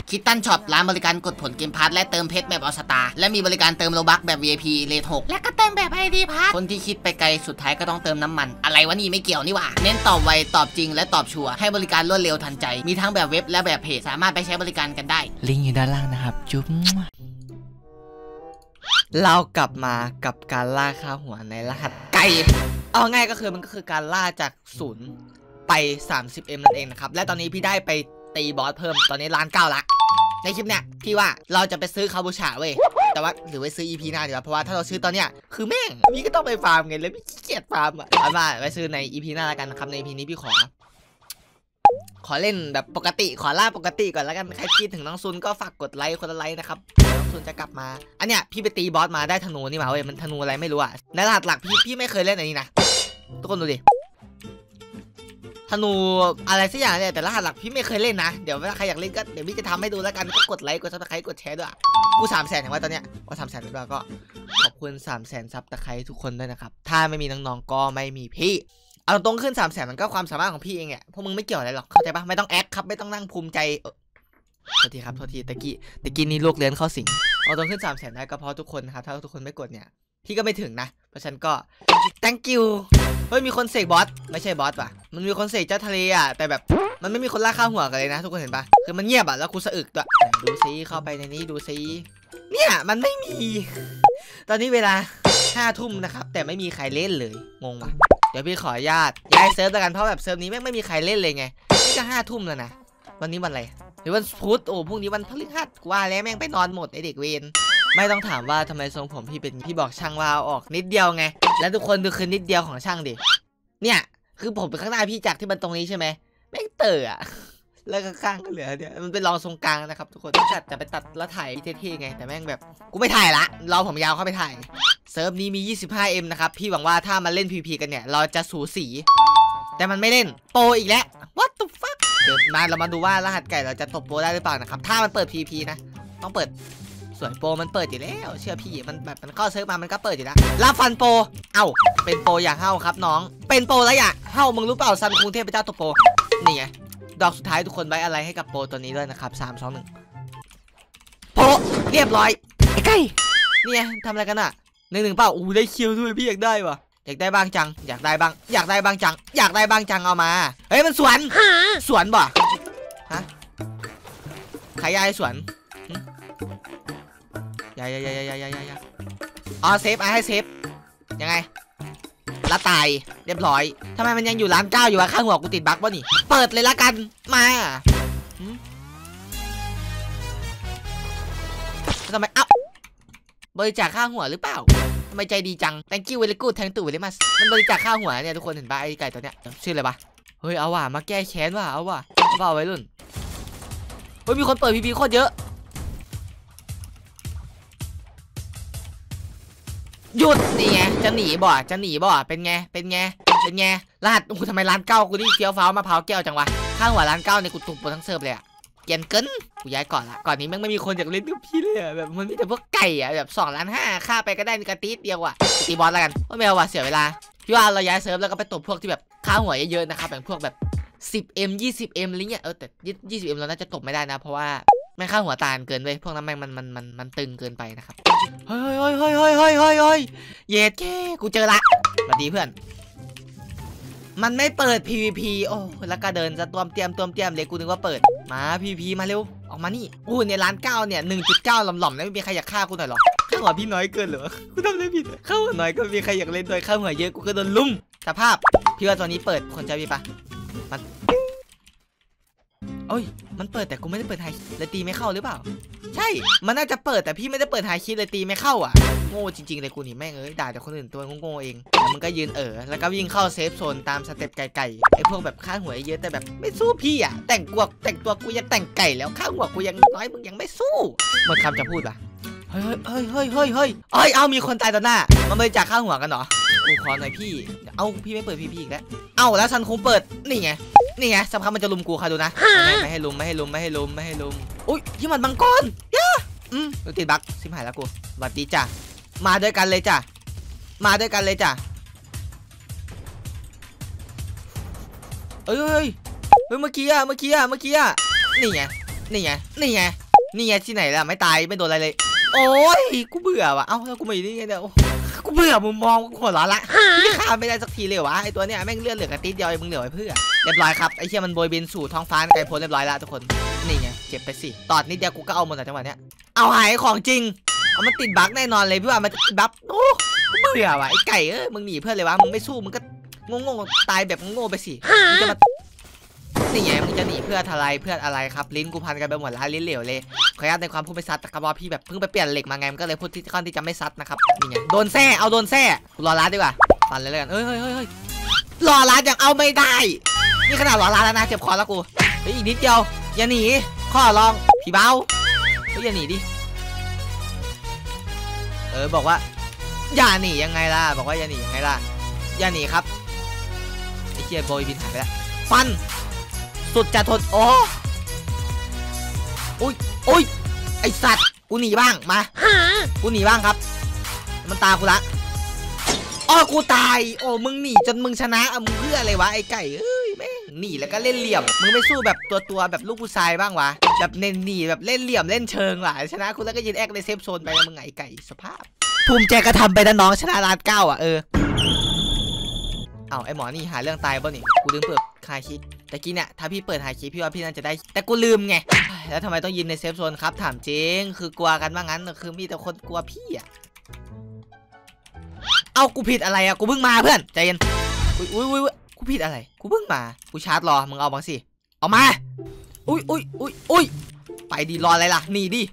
คิตตันช็อปร้านบริการกดผลเกมพาร์ทและเติมเพชรแบบออสตาและมีบริการเติมโลบัคแบบ VIP เรท 6และก็เติมแบบ ID พาร์ทคนที่คิดไปไกลสุดท้ายก็ต้องเติมน้ำมันอะไรวะนี่ไม่เกี่ยวนี่หว่าเน้นตอบไวตอบจริงและตอบชัวร์ให้บริการรวดเร็วทันใจมีทั้งแบบเว็บและแบบเพจสามารถไปใช้บริการกันได้ลิงก์อยู่ด้านล่างนะครับจุ๊บเรากลับมากับการล่าค่าหัวในรหัสไก่เอาง่ายก็คือมันก็คือการล่าจาก0ไป 30M นั่นเองนะครับและตอนนี้พี่ได้ไปตีบอสเพิ่มตอนนี้1,900,000ละในคลิปเนี้ยพี่ว่าเราจะไปซื้อคาบูชาเว้ยแต่ว่าหรือไปซื้อ EP หน้าดีกว่าเพราะว่าถ้าเราซื้อตอนเนี้ยคือแม่งพี่ก็ต้องไปฟาร์มไงแล้วพี่ขี้เกียจฟาร์มเอามาไปซื้อใน EP หน้าแล้วกันนะครับใน EP นี้พี่ขอเล่นแบบปกติขอล่าปกติก่อนแล้วกันใครคิดถึงน้องซุนก็ฝากกดไลค์คนละไลค์นะครับน้องซุนจะกลับมาอันเนี้ยพี่ไปตีบอสมาได้ธนูนี่มาเว้ยมันธนูอะไรไม่รู้อะในรหัสหลักพี่ไม่เคยเล่นอันนี้นะทุกคนดูดิธนูอะไรสักอย่างเนี่ยแต่รหัสหลักพี่ไม่เคยเล่นนะเดี๋ยวถ้าใครอยากเล่นก็เดี๋ยวพี่จะทำให้ดูแล้วกันก็กดไลค์กดซับสไครต์กดแชร์ด้วยกู300,000อย่างว่าตอนเนี้ยว่า300,000แล้วก็ขอบคุณ300,000ซับสไครต์ทุกคนด้วยนะครับถ้าไม่มีน้องๆก็ไม่มีพี่เอาตรงขึ้น300,000มันก็ความสามารถของพี่เองเนี่ยพวกมึงไม่เกี่ยวอะไรหรอกเข้าใจปะไม่ต้องแอคครับไม่ต้องนั่งภูมิใจโทษทีครับโทษทีตะกี้นี่ลูกเลี้ยนเข้าสิงเอาตรงขึ้น300,000ได้ก็เพราะทุกคนนะครับถ้าทุกคนไม่กดเนี่ยพี่ก็ไม่ถึงนะเพราะฉันก็ thank you เฮ้ยมีคนเสกบอสไม่ใช่บอสว่ะมันมีคนเสกเจ้าทะเลอ่ะแต่แบบมันไม่มีคนล่าข้าวหัวกันเลยนะทุกคนเห็นปะคือมันเงียบอ่ะแล้วกูสะอึกด้วยดูซิเข้าไปในนี้ดูซิเนี่ยมันไม่มีตอนนี้เวลา5 ทุ่มนะครับแต่ไม่มีใครเล่นเลยงงว่ะเดี๋ยวพี่ขออนุญาตย้ายเซิร์ฟแล้วกันเพราะแบบเซิร์ฟนี้ไม่มีใครเล่นเลยไงนี่ก็5 ทุ่มแล้วนะวันนี้วันอะไรหรือวันพุธโอ้พรุ่งนี้วันพฤหัสว่าแล้วแม่งไปนอนหมดไอเด็กเวรไม่ต้องถามว่าทำไมทรงผมพี่บอกช่างว่าเอาออกนิดเดียวไงแล้วทุกคนดูคือนิดเดียวของช่างดิเนี่ยคือผมข้างหน้าพี่จากที่มันตรงนี้ใช่ไหมแม่งเต๋ออะแล้วก็ข้างก็เหลือเนี่ยมันเป็นรองทรงกลางนะครับทุกคนจะไปตัดแล้วถ่ายเท่ๆไงแต่แม่งแบบกูไม่ถ่ายละรอผมยาวเข้าไปถ่ายเซิร์ฟนี้มี 25M นะครับพี่หวังว่าถ้ามาเล่น PVP กันเนี่ยเราจะสูสีแต่มันไม่เล่นโปรอีกแล้ว What the fuck เดี๋ยวเรามาดูว่ารหัสไก่เราจะตบโปรได้หรือเปล่านะครับถ้ามันเปิด PVP นะต้องเปิดส่วนโปรมันเปิดอยู่แล้วเชื่อพี่มันแบบมันเข้าเซิร์ฟมามันก็เปิดอยู่แล้วรับฟันโปรเอ้าเป็นโปรอย่างเฮ้าครับน้องเป็นโปรแล้วอย่างเฮ้ามึงรู้เปล่าซันคุงเทพเจ้าตบโปรนี่ไงดอกสุดท้ายทุกคนไว้อะไรให้กับโปรตัวนี้ด้วยนะครับ3 2 1โปรเรียบร้อยไอ้ไก่เนี่ยทำอะไรกันอะ1-1เปล่าอู้ได้คิวด้วยพี่อยากได้วะอยากได้บ้างจังอยากได้บ้างจังเอามาเฮ้ยมันสวนบ่ฮะขายยาสวนยาอ๋อเซฟให้เซฟยังไงละตายเรียบร้อยทำไมมันยังอยู่1,900,000อยู่วะข้างหัวกูติดบั๊กวะนี่เปิดเลยละกันมาทำไมเอ้าบริจาคค่าหัวหรือเปล่าทำไมใจดีจัง thank you very good thank you very much มันบริจาคค่าหัวเนี่ยทุกคนเห็นป่ะไอ้ไก่ตัวเนี้ยชื่ออะไรปะเฮ้ยเอาว่ะมาแก้แค้นว่ะเอาว่ะเอาไว้รุ่นเฮ้ยมีคนเปิด PVP โคตรเยอะหยุดนี่ไงจะหนีบ่เป็นไงรหัสกูทำไม1,900,000กูนี่เฟี้ยวฟ้าวมาพร้าวแก้วจังวะข้างหัว1,900,000เนี่ยกูตุกหมดทั้งเซิร์ฟเลยอะเกียนเกินกูย้ายก่อนละก่อนนี้แม่งไม่มีคนอยากเล่นกับพี่เลยอะแบบมันมีแต่พวกไก่อะแบบ2,500,000ค่าไปก็ได้กระติ๊ดเดียวอะตีบอสแล้วกันไม่เอาว่ะเสียเวลาพี่ว่าเราย้ายเซิร์ฟแล้วก็ไปตบพวกที่แบบค่าหัวเยอะๆนะครับแบบพวกแบบ 10M 20M อะไรเงี้ยแต่ 20M เราน่าจะตบไม่ได้นะเพราะว่าแม่งค่าหัวตาลเกินไปพวกนั้นแม่งมันตึงเกินไปนะครับเฮ้ยเย็ดแค่กูเจอละสวัสดีเพื่อนมันไม่เปิด PVP โอ้แล้วก็เดินจะต้วมเตรียมเลยกูนึกว่าเปิดมา PVP มาเร็วออกมานี่อู้เนี่ย1,900,000เนี่ย 1.9 หล่อมๆแล้วไม่มีใครอยากฆ่ากูหน่อยหรอข้าหัวพี่น้อยเกินเหรอกูทำได้ผิดข้าหัวน้อยก็มีใครอยากเล่นด้วยข้าหัวเยอะกูก็โดนลุ่มสภาพพี่ว่าตัวนี้เปิดคนใจพี่ปะมันโอ้ยมันเปิดแต่กูไม่ได้เปิดไฮเลยตีไม่เข้าหรือเปล่าใช่มันน่าจะเปิดแต่พี่ไม่ได้เปิดไฮคิดเลยตีไม่เข้าอ่ะโง่จริงๆเลยกูนี่แม่งด่าแต่คนอื่นตัวโง่เองแล้วมันก็ยืนแล้วก็วิ่งเข้าเซฟโซนตามสเต็ปไก่ไอ้พวกแบบค่าหัวเยอะแต่แบบไม่สู้พี่อ่ะแต่งตัวกูยังแต่งไก่แล้วค่าหัวกูยังน้อยมึงยังไม่สู้หมดคำจะพูดปะเฮ้ยเอามีคนตายต่อหน้ามันบริจาคค่าหัวกันเหรอกูขอหน่อยพี่เอาพี่ไม่เปิดพี่อีกแล้วเอาแล้วซันคงเปิดนี่ไงสำคัญมันจะลุมกูค่ะดูนะไม่ให้ลุมอุ้ยที่มันบังกรย่าติดบั๊กซิมหายแล้วกูสวัสดีจ้ะมาด้วยกันเลยจ้ะเอ้ยเมื่อกี้นี่ไงนี่ไงนี่ไงนี่ไงที่ไหนล่ะไม่ตายไม่โดนอะไรเลยโอ้ยกูเบื่อว่ะเอ้าแล้วกูมาอยู่นี่ไงเนี่ยกูเบื่อมุมมองกูหัวร้อนละพี่ฆ่าไม่ได้สักทีเลยวะไอตัวเนี้ยแม่งเลือดเหลือกระติดเดียวมึงเหลือไว้เพื่อเรียบร้อยครับไอเชี่ยมันโบยบินสู่ท้องฟ้าไกลโพ้นเรียบร้อยแล้วทุกคนนี่ไงเก็บไปสิตอดนิดเดียวกูก็เอาหมดแต่จังหวะเนี้ยเอาหายของจริงเอามันติดบั๊กแน่นอนเลยพี่ว่ามันติดบั๊กโอ้เบื่อว่ะไอไก่มึงหนีเพื่อนเลยวะมึงไม่สู้มึงก็งงตายแบบโง่ไปสิมึงจะมานี่ไงมึงจะหนีเพื่ออะไรเพื่ออะไรครับลิ้นกูพันกันไปหมดแล้วลิ้นเหลวเลยขออนุญาตในความพูดไม่ซัดนะครับว่าพี่แบบเพิ่งไปเปลี่ยนเหล็กมาไงมันก็เลยพูดที่ค่อนที่จะไม่ซัดนะครับนี่ไงโดนแซ่เอาโดนแซ่รอร้านดีกว่าฟันเลยแล้วกันเฮ้ยรอร้านยังเอาไม่ได้นี่ขนาดรอร้านแล้วนะเจ็บคอแล้วกูเฮ้ยอีกนิดเดียวอย่าหนีข้อลองพี่เบาเฮ้ยอย่าหนีดิบอกว่าอย่าหนียังไงล่ะบอกว่าอย่าหนียังไงล่ะอย่าหนีครับไอ้เกียร์โบยบินหายไปแล้วฟันสุดจะทนโอ้ยไอสัตว์กูหนีบ้างมากูหนีบ้างครับมันตากูละอ้อกูตายโอ้มึงหนีจนมึงชนะมึงเพื่ออะไรวะไอไก่แม่งหนีแล้วก็เล่นเหลี่ยมมึงไม่สู้แบบตัวแบบลูกผู้ชายบ้างวะแบบเน้นหนีแบบเล่นเหลี่ยมเล่นเชิงว่ะชนะกูแล้วก็ยืนแอคในเซฟโซนไปแล้วมึงไอไก่สภาพภูมิใจกระทำไปนะน้องชนะร้านเก้าเอาไอหมอนี่หาเรื่องตายป่ะนี่กูลืมเปิดคาคิดแต่กี้เนี่ยถ้าพี่เปิดหาคิดพี่ว่าพี่น่าจะได้แต่กูลืมไงแล้วทำไมต้องยืนในเซฟโซนครับถามจริงคือกลัวกันว่างั้นคือมีแต่คนกลัวพี่เอากูผิดอะไรกูเพิ่งมาเพื่อนใจเย็นอุ้ยกูผิดอะไรกูเพิ่งมากูชาร์จรอมึงเอามาสิเอามาอุ้ยไปดีรออะไรล่ะหนีดิ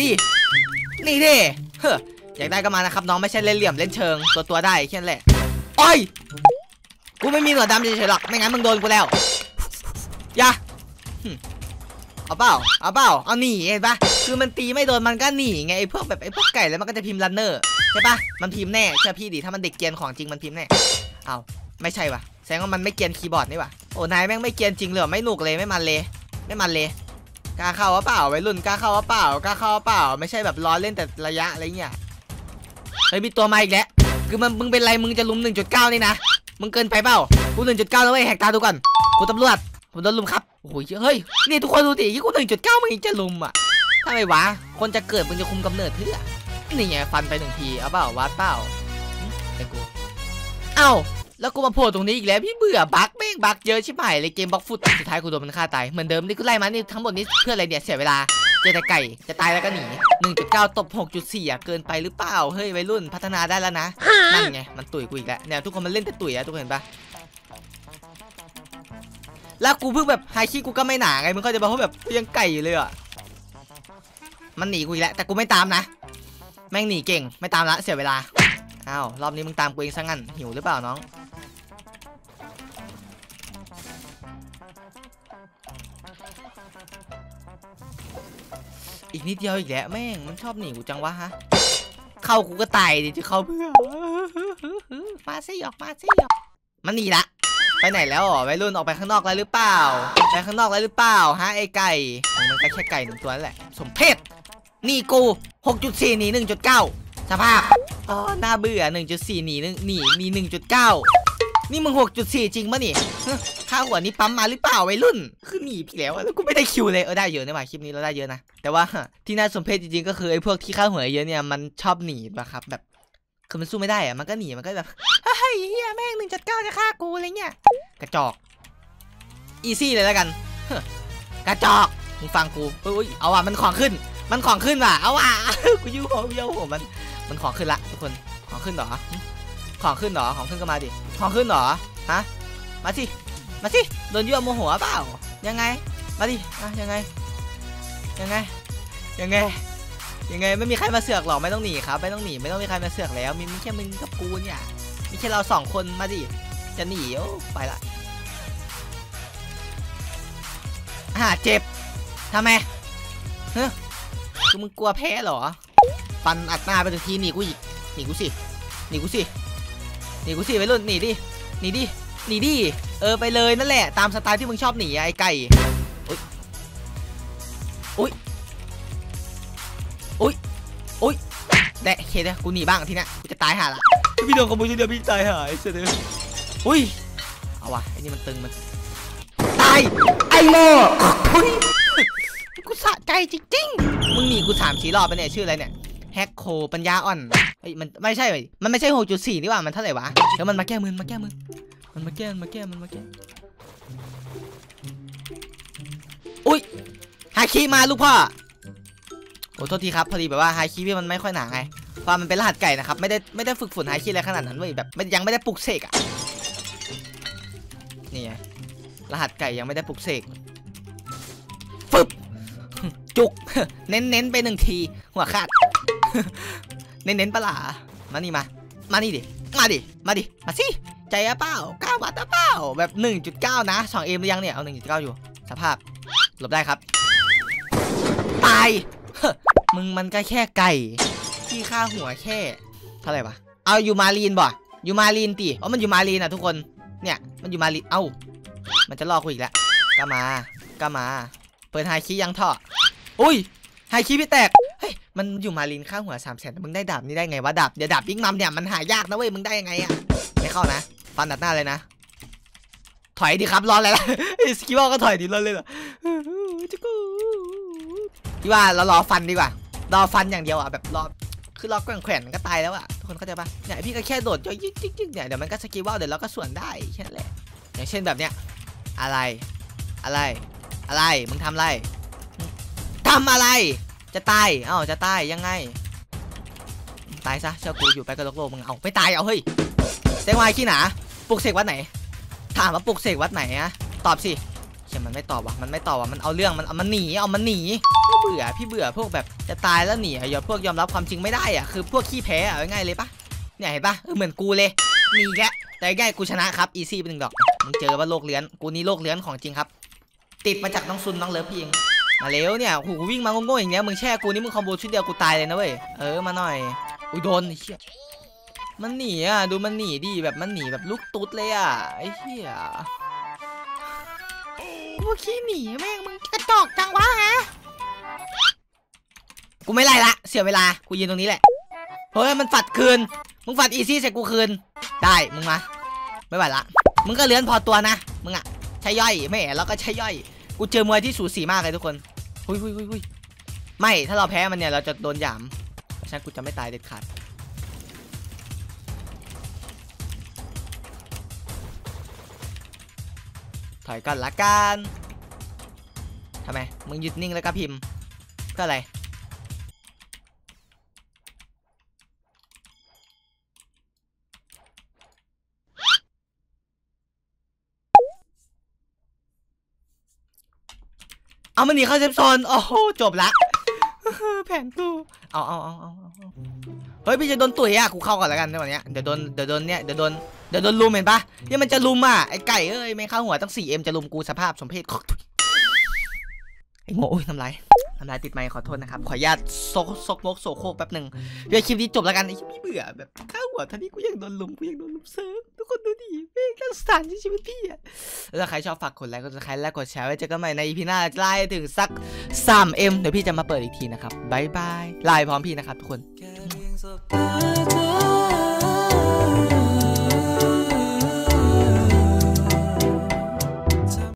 เฮ้ออยากได้ก็มานะครับน้องไม่ใช่เล่นเหลี่ยมเล่นเชิงตัวได้แค่นั้นแหละโอ้ยกูไม่มีหนวดดำเฉยๆหรอกไม่งั้นมึงโดนกูแล้วอย่าเอาเปล่าเอาหนีเห็นปะคือมันตีไม่โดนมันก็หนีไงไอ้พวกไก่แล้วมันก็จะพิมพ์รันเนอร์ใช่ปะมันพิมพ์แน่เชื่อพี่ดิถ้ามันเด็กเกียนของจริงมันพิมพ์แน่เอาไม่ใช่วะแสดงว่ามันไม่เกียนคีย์บอร์ดนี่วะโอ้นายแม่งไม่เกียนจริงเลยไม่หนุกเลยไม่มันเลยกล้าเข้าเปล่าวัยรุ่นกล้าเข้าเปล่าไม่ใช่แบบล้อเล่นแต่ระยะอะไรเงี้ยเฮ้ยมีตัวมาอีกแล้วคือมึงเป็นไรมึงจะลุม 1.9 นี่นะมึงเกินไปเปล่ากู 1.9 แล้วเว้ยแหกตาดูก่อนกูตำรวจผมโดนลุมครับโอ้ยเฮ้ยนี่ทุกคนดูดิที่กู 1.9 มึงจะลุมทำไมวะคนจะเกิดมึงจะคุมกำเนิดเพื่อนี่ไงฟันไป1 ทีเอาเปล่าวัดเปล่าไอ้กูเอ้าแล้วกูมาโผล่ตรงนี้อีกแล้วพี่เบื่อบั๊กแม่งบั๊กเยอะชิบหายเลยเกมบล็อกฟุตสุดท้ายกูโดนมันฆ่าตายเหมือนเดิมนี่กูไล่มานี่ทั้งหมดนี้เพื่ออะไรเนี่ยเสียเวลาเจอแต่ไก่จะตายแล้วก็หนี 1.9 ตบ 6.4 เกินไปหรือเปล่าเฮ้ยวัยรุ่นพัฒนาได้แล้วนะนั่นไงมันตุ๋ยกูอีกแล้วเนี่ยทุกคนมันเล่นแต่ตุ๋ยทุกคนเห็นปะแล้วกูเพิ่งแบบไฮคิกูก็ไม่หนาไงมึงก็จะบอกว่าแบบยังไก่อยู่เลยมันหนีกูอีกแล้วแต่กูไม่ตามนะแม่งหนีเก่งไม่ตามละเสียเวลาอ้าวรอบนี้มึงตามกูเองซะงั้นหิวหรือเปล่าน้องอีกนิดเดียวอีกแล้วแม่งมันชอบหนีกูจังวะฮะเข้ากูก็ตายดิจะเข้าเพื่อมาสิออกมันหนีละไปไหนแล้ววัยรุ่นออกไปข้างนอกแล้วหรือเปล่าไปข้างนอกแล้วหรือเปล่าฮะไอ้ไก่มันก็แค่ไก่1 ตัวนั่นแหละสมเพศนี่กู 6.4 หนี 1.9 สภาพน่าเบื่อ 1.4 หนี 1.9 นี่มึง 6.4 จริงปะนี่ค่าหัวนี้ปั๊มมาหรือเปล่าวัยรุ่นคือหนีพี่แล้วกูไม่ได้คิวเลยได้เยอะนะว่ะคลิปนี้เราได้เยอะนะแต่ว่าที่น่าสมเพชจริงๆก็คือไอ้พวกที่ค่าหัวเยอะเนี่ยมันชอบหนีนะครับแบบคือมันสู้ไม่ได้มันก็หนีมันก็แบบเฮ้ยเฮียแม่ง 1.9 จะฆ่ากูอะไรเงี้ยกระจอกอีซี่เลยแล้วกันกระจอกมึงฟังกูอุ้ยเอาว่ะมันของขึ้นว่ะเอาว่ะกูยูหัวมันของขึ้นละทุกคนของขึ้นเหรอของขึ้นก็มาดิของขึ้นเหรอฮะมาสิโดนยั่วโมโหเปล่ายังไงมาดิยังไงไม่มีใครมาเสือกหรอกไม่ต้องหนีครับไม่ต้องมีใครมาเสือกแล้วมีแค่มึงกับกูเนี่ยมีแค่เรา2 คนมาดิจะหนีไปละเจ็บทำไมคือมึงกลัวแพ้เหรอฟันอัดหน้าไปถึงทีหนีกูสิไปรุ่นหนีดิไปเลยนั่นแหละตามสไตล์ที่มึงชอบหนีไอ้ไก่อุ้ยแดะเคเดี๋ยวกูหนีบ้างทีนี้กูจะตายห่าละพี่โดนขโมยทีเดียวพี่ตายหายเสร็จเลยอุ้ยเอาวะไอ้นี่มันตึงมันตายไอ้โม่กูสาใจจริงๆมึงหนีกู3-4 รอบไปเนี่ยชื่ออะไรเนี่ยแฮกโคปัญญาอ่อนเฮ้ยมันไม่ใช่มันไม่ใช่ 6.4 นี่หว่ามันเท่าไหร่วะเดี๋ยวมันมาแก้มือมันมาแก้อุ้ยฮาคิมาลูกพ่อโอ้โทษทีครับพอดีแบบว่าฮาคิพี่มันไม่ค่อยหนาไงเพราะมันเป็นรหัสไก่นะครับไม่ได้ฝึกฝนฮาคิอะไรขนาดนั้นเว้ยแบบยังไม่ได้ปลุกเสกอ่ะนี่ไงรหัสไก่ยังไม่ได้ปลุกเสกฟึบจุกเน้นไป1 ทีหัวขาดเน้นปะล่ะมานี่มานี่ดิมาสิใจอะเปล่า9 วัตต์อะเปล่าแบบ 1.9 นะ2 เอ็มหรือยังเนี่ยเอา 1.9 อยู่สภาพหลบได้ครับตายมึงมันก็แค่ไก่ที่ค่าหัวแค่เท่าไหร่วะเอาอยู่มาลีนบ่อยู่มาลีนติมันอยู่มาลีนอ่ะทุกคนเนี่ยมันอยู่มาลีนเอ้ามันจะลอกกูอีกแล้วก็มาเปิดไฮคียังท่ออุ้ยไฮคีพี่แตกเฮ้ยมันอยู่มาลีนค่าหัว300,000มึงได้ดาบนี่ได้ไงวะดาบเดี๋ยวดาบยิ่งมัมเนี่ยมันหายากนะเว้ยมึงได้ยังไงอ่ะไม่เข้านะฟันตัดหน้าเลยนะถอยดิครับรออะไรล่ะสกิวก็ถอยดิรอเลยเหรอพี่ว่าเรารอฟันดีกว่ารอฟันอย่างเดียวอ่ะแบบรอคือรอแขวนก็ตายแล้วอ่ะทุกคนเข้าใจปะเนี่ยพี่ก็แค่โดดยึกเนี่ยเดี๋ยวมันก็สกิลว่าเดี๋ยวเราก็สวนได้แค่นั้นแหละอย่างเช่นแบบเนี้ยอะไรมึงทำอะไรจะตายจะตายยังไงตายซะเชื่อกูอยู่ไปกับโลกมึงเอาไม่ตายเอาเฮ้ยเซงวายขี้หนาปลุกเสกวัดไหนถามว่าปลุกเสกวัดไหนอะตอบสิมันไม่ตอบว่ะมันเอาเรื่องมันหนีพี่เบื่อพวกแบบจะตายแล้วหนีอย่าพวกยอมรับความจริงไม่ได้อะคือพวกขี้แพ้อะง่ายเลยปะเนี่ยเห็นปะเหมือนกูเลยหนีแกแต่ง่ายกูชนะครับอีซี่ไป1 ดอกมึงเจอว่าโลกเลื้อนกูนี่โลกเลื้อนของจริงครับติดมาจากน้องซุนน้องเลิฟพี่เองมาเร็วเนี่ยหูวิ่งมาโง่ๆอย่างเงี้ยมึงแช่กูนี่มึงคอมโบชุดเดียวกูตายเลยนะเว้ยมาหน่อยอุ้ยโดนไอ้เหี้ยมันหนีอ่ะดูมันหนีดิแบบมันหนีแบบลูกตุ๊ดเลยอ่ะไอ้เหี้ยพวกขี้หนีแม่งมึงกระจอกจังวะฮะกูไม่ไล่ละเสียเวลากูยืนตรงนี้แหละเฮ้ยมันฝัดคืนมึงฝัดอีซี่ใส่กูคืนได้มึงมาไม่ไหวละมึงก็เลื้อนพอตัวนะมึงอ่ะใช่ย่อยไม่แล้วก็ใช่ย่อยกูเจอมวยที่สูสีมากเลยทุกคนหุยไม่ถ้าเราแพ้มันเนี่ยเราจะโดนหยามเพราะฉะนั้นกูจะไม่ตายเด็ดขาดถอยก่อนละกันทำไมมึงหยุดนิ่งแล้วก็พิมพ์เพื่ออะไรเอามันหนีเข้าเซฟโซนโอ้โหจบละแผนกูเอาเฮ้ยพี่จะโดนตุ๋ยอ่ะกูเข้าก่อนแล้วกันในวันนี้เดี๋ยวโดนลุมเห็นปะเนี่ยมันจะลุมอ่ะไอ้ไก่ไม่เข้าหัวตั้ง 4M จะลุมกูสภาพสมเพศไอ้โง่น้ำลายติดไมค์ขอโทษนะครับขออนุญาตซกมกโสโครกแป๊บหนึ่งเดี๋ยวคลิปนี้จบแล้วกันไอ้พี่เบื่อแบบข้าวหัวท่านี้กูยังโดนลุมเซิร์ฟทุกคนดูดิไม่กล้าสถานชีวิตพี่อ่ะแล้วใครชอบฝากกดไลค์กดซับสไครต์และกดแชร์ไว้เจอกันใหม่ใน EP หน้าไล่ถึงสัก 3M เดี๋ยวพี่จะมาเปิดอีกทีนะครับบ๊ายบายไลน์พร้อมพี่นะครับทุกคน